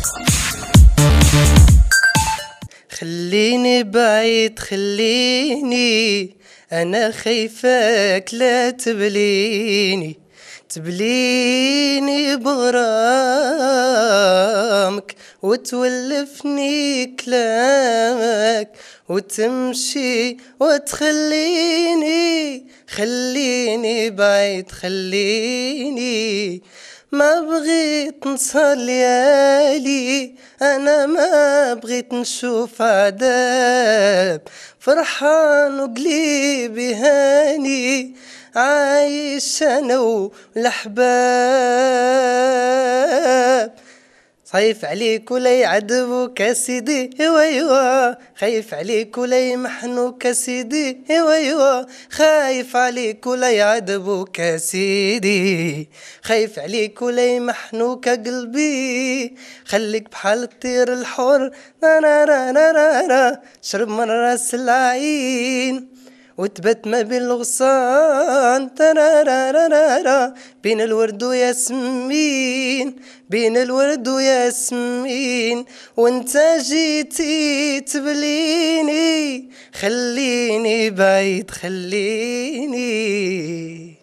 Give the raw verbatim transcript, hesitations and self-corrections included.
خليني بعيد خليني، أنا خايفاك لا تبليني، تبليني بغرامك وتولفني كلامك وتمشي وتخليني. خليني بعيد خليني، ما بغيت نسهر ليالي، أنا ما بغيت نشوف عذاب، فرحان وقليبي هاني، عايش أنا والأحباب. خايف عليك ولا يعذبوك يا سيدي ايوا ايوا، خايف عليك ولا يمحنوك يا سيدي ايوا ايوا، خايف عليك ولا يعذبوك يا سيدي، خايف عليك ولا يمحنوك يا قلبي، خليك بحال الطير الحر را را را را را، شرب من راس العين وتبت ما بين الغصان ترارارارا، بين الورد وياسمين، بين الورد وياسمين، وانت جيتي تبليني. خليني بعيد خليني.